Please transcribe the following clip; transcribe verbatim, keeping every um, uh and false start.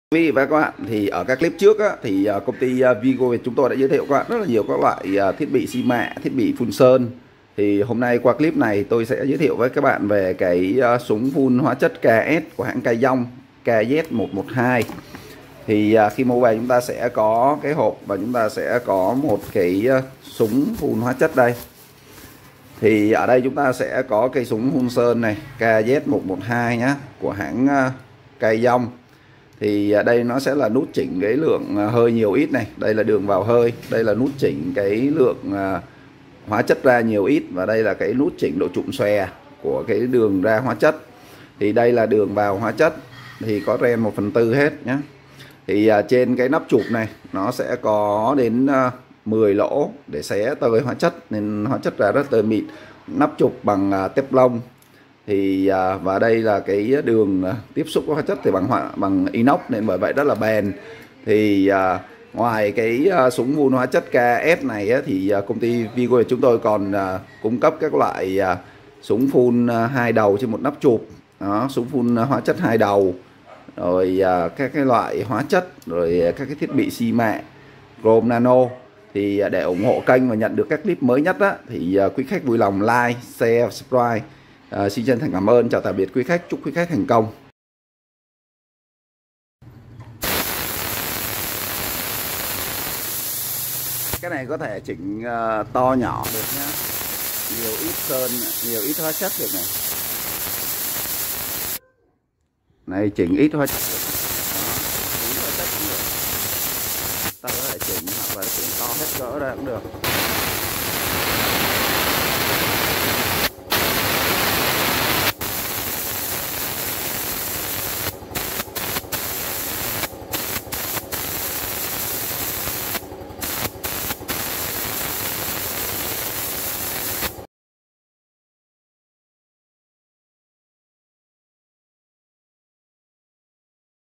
Quý vị và các bạn, thì ở các clip trước á, thì uh, công ty uh, Vigo Việt chúng tôi đã giới thiệu các bạn rất là nhiều các loại uh, thiết bị xi mạ, thiết bị phun sơn. Thì hôm nay qua clip này tôi sẽ giới thiệu với các bạn về cái uh, súng phun hóa chất ca ét của hãng Kayong K Z một một hai. Thì uh, khi mua về chúng ta sẽ có cái hộp và chúng ta sẽ có một cái uh, súng phun hóa chất đây. Thì ở đây chúng ta sẽ có cây súng phun sơn này K Z một một hai nhá, của hãng uh, Kayong. Thì đây nó sẽ là nút chỉnh cái lượng hơi nhiều ít này, đây là đường vào hơi, đây là nút chỉnh cái lượng hóa chất ra nhiều ít, và đây là cái nút chỉnh độ trụm xòe của cái đường ra hóa chất. Thì đây là đường vào hóa chất, thì có ren một phần tư hết nhé. Thì trên cái nắp chụp này nó sẽ có đến mười lỗ để xé tơi hóa chất, nên hóa chất ra rất tơi mịn. Nắp chụp bằng tép lông. Thì và đây là cái đường tiếp xúc với hóa chất thì bằng bằng inox, nên bởi vậy rất là bền. Thì à, ngoài cái à, súng phun hóa chất K S này á, thì à, công ty Vigo của chúng tôi còn à, cung cấp các loại à, súng phun à, hai đầu trên một nắp chụp, đó, súng phun hóa chất hai đầu, rồi à, các cái loại hóa chất, rồi các cái thiết bị xi mạ, chrome nano. Thì à, để ủng hộ kênh và nhận được các clip mới nhất á, thì à, quý khách vui lòng like, share, subscribe. À, xin chân thành cảm ơn, chào tạm biệt quý khách, chúc quý khách thành công. Cái này có thể chỉnh uh, to nhỏ được nhá, nhiều ít sơn, nhiều ít hóa chất được này. Này chỉnh ít hóa chất được. Đó, ít hóa chất cũng được. Ta có thể chỉnh hoặc là chỉnh to hết cỡ ra cũng được.